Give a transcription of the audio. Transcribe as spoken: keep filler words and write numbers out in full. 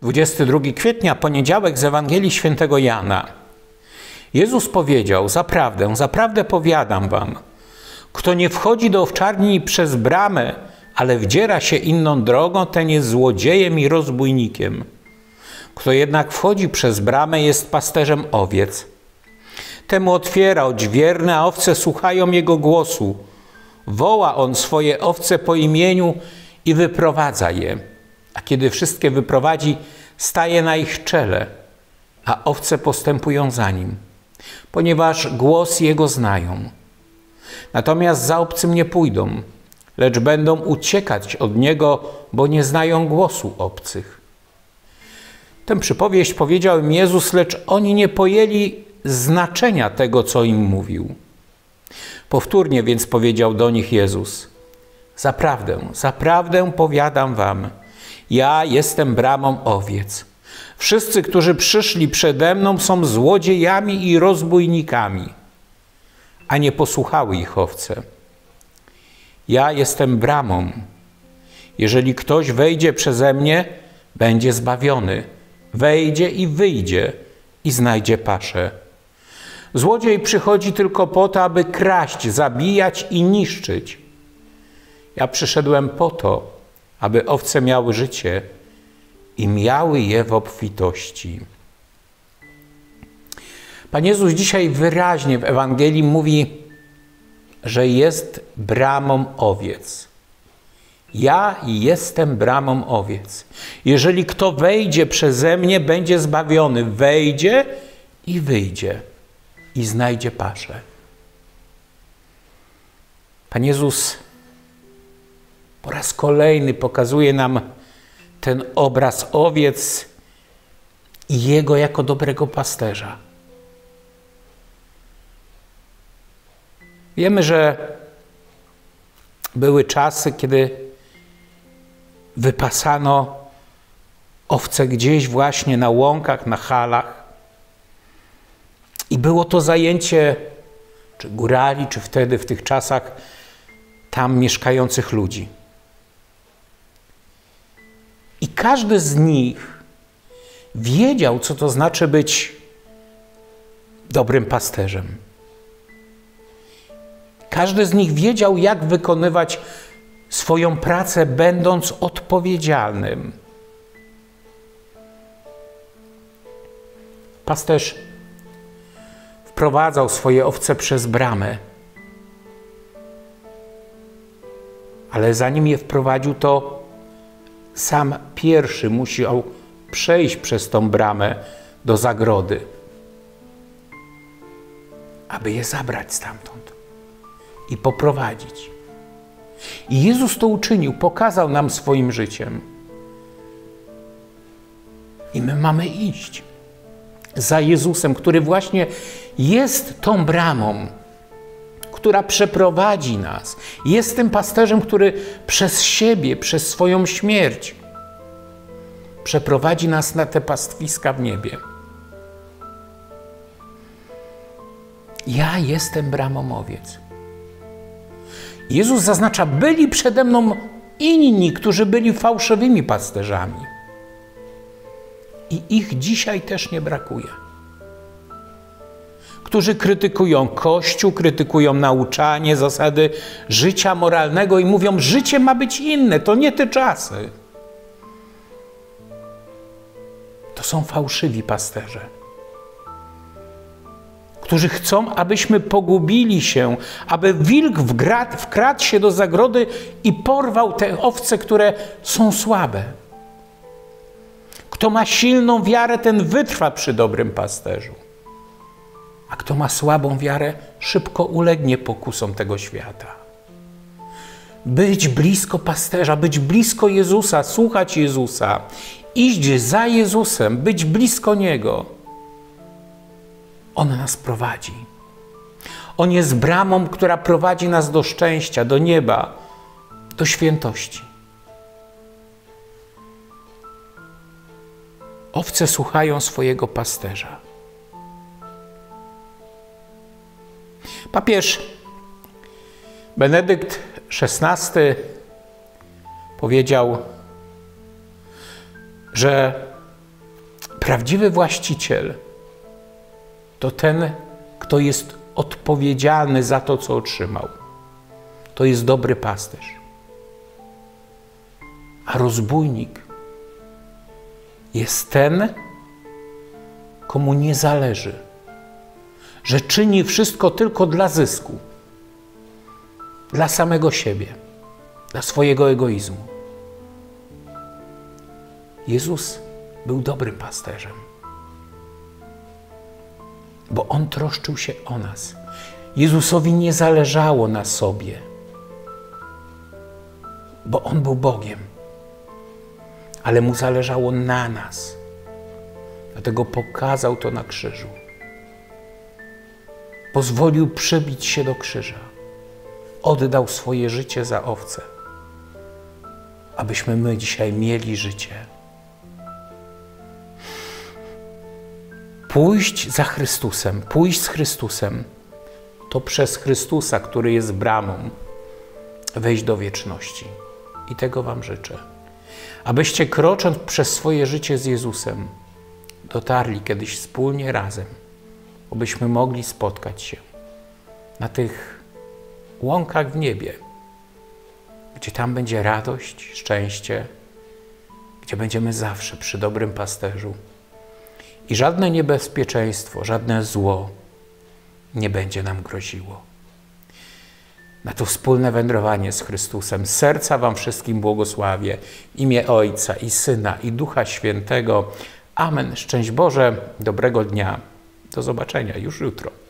dwudziestego drugiego kwietnia, poniedziałek z Ewangelii Świętego Jana. Jezus powiedział: zaprawdę, zaprawdę powiadam wam, kto nie wchodzi do owczarni przez bramę, ale wdziera się inną drogą, ten jest złodziejem i rozbójnikiem. Kto jednak wchodzi przez bramę, jest pasterzem owiec. Temu otwiera odźwierny, a owce słuchają jego głosu. Woła on swoje owce po imieniu i wyprowadza je. A kiedy wszystkie wyprowadzi, staje na ich czele, a owce postępują za nim, ponieważ głos jego znają. Natomiast za obcym nie pójdą, lecz będą uciekać od niego, bo nie znają głosu obcych. Tę przypowieść powiedział im Jezus, lecz oni nie pojęli znaczenia tego, co im mówił. Powtórnie więc powiedział do nich Jezus: zaprawdę, zaprawdę powiadam wam, ja jestem bramą owiec. Wszyscy, którzy przyszli przede mną, są złodziejami i rozbójnikami, a nie posłuchały ich owce. Ja jestem bramą. Jeżeli ktoś wejdzie przeze mnie, będzie zbawiony. Wejdzie i wyjdzie i znajdzie paszę. Złodziej przychodzi tylko po to, aby kraść, zabijać i niszczyć. Ja przyszedłem po to, aby owce miały życie i miały je w obfitości. Pan Jezus dzisiaj wyraźnie w Ewangelii mówi, że jest bramą owiec. Ja jestem bramą owiec. Jeżeli kto wejdzie przeze mnie, będzie zbawiony. Wejdzie i wyjdzie i znajdzie paszę. Pan Jezus po raz kolejny pokazuje nam ten obraz owiec i Jego jako dobrego pasterza. Wiemy, że były czasy, kiedy wypasano owce gdzieś właśnie na łąkach, na halach. I było to zajęcie czy górali, czy wtedy w tych czasach tam mieszkających ludzi. I każdy z nich wiedział, co to znaczy być dobrym pasterzem. Każdy z nich wiedział, jak wykonywać swoją pracę, będąc odpowiedzialnym. Pasterz wprowadzał swoje owce przez bramę, ale zanim je wprowadził, to sam pierwszy musiał przejść przez tą bramę do zagrody, aby je zabrać stamtąd i poprowadzić. I Jezus to uczynił, pokazał nam swoim życiem. I my mamy iść za Jezusem, który właśnie jest tą bramą, która przeprowadzi nas. Jest tym pasterzem, który przez siebie, przez swoją śmierć przeprowadzi nas na te pastwiska w niebie. Ja jestem bramą owiec. Jezus zaznacza, byli przede mną inni, którzy byli fałszywymi pasterzami. I ich dzisiaj też nie brakuje. Którzy krytykują Kościół, krytykują nauczanie, zasady życia moralnego i mówią, życie ma być inne, to nie te czasy. To są fałszywi pasterze, którzy chcą, abyśmy pogubili się, aby wilk wkradł się do zagrody i porwał te owce, które są słabe. Kto ma silną wiarę, ten wytrwa przy dobrym pasterzu. A kto ma słabą wiarę, szybko ulegnie pokusom tego świata. Być blisko pasterza, być blisko Jezusa, słuchać Jezusa, iść za Jezusem, być blisko Niego. On nas prowadzi. On jest bramą, która prowadzi nas do szczęścia, do nieba, do świętości. Owce słuchają swojego pasterza. Papież Benedykt szesnasty powiedział, że Prawdziwy właściciel to ten, kto jest odpowiedzialny za to, co otrzymał. To jest dobry pasterz. A rozbójnik jest ten, komu nie zależy, że czyni wszystko tylko dla zysku, dla samego siebie, dla swojego egoizmu. Jezus był dobrym pasterzem, bo On troszczył się o nas. Jezusowi nie zależało na sobie, bo On był Bogiem, ale Mu zależało na nas. Dlatego pokazał to na krzyżu. Pozwolił przybić się do krzyża. Oddał swoje życie za owce, abyśmy my dzisiaj mieli życie. Pójść za Chrystusem, pójść z Chrystusem, to przez Chrystusa, który jest bramą, wejść do wieczności. I tego wam życzę. Abyście krocząc przez swoje życie z Jezusem, dotarli kiedyś wspólnie razem, abyśmy mogli spotkać się na tych łąkach w niebie, gdzie tam będzie radość, szczęście, gdzie będziemy zawsze przy dobrym pasterzu i żadne niebezpieczeństwo, żadne zło nie będzie nam groziło. Na to wspólne wędrowanie z Chrystusem z serca wam wszystkim błogosławię w imię Ojca i Syna i Ducha Świętego. Amen. Szczęść Boże, dobrego dnia. Do zobaczenia już jutro.